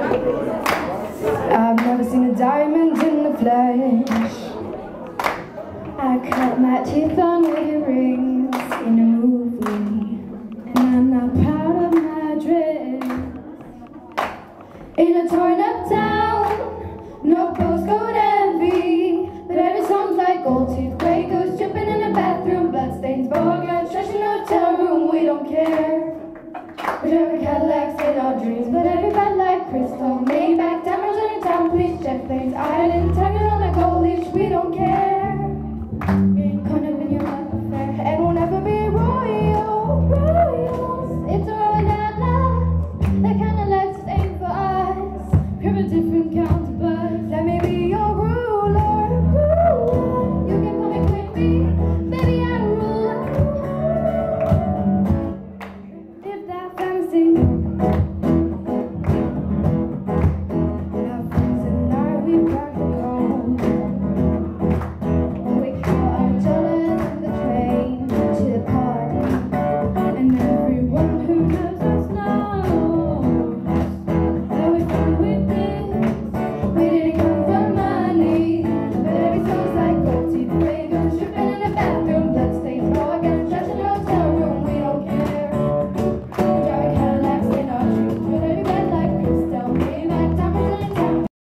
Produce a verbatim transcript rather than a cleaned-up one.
I've never seen a diamond in the flesh. I cut my teeth on wedding rings in a movie, and I'm not proud of my dress. In a torn up town, no postcode envy, but every song's like gold teeth, grey goose dripping in the bathroom, bloodstains, bogarts, trash in a hotel room. We don't care. We drive Cadillacs in our dreams, but every bad like crystal, Maybach, diamonds on your town, police jet planes, island, tigers on a gold leash. We don't care. Caught up in your love affair, and we'll never be royal, royals. It's a road that lasts, that kind of life ain't for us. We're a different kind.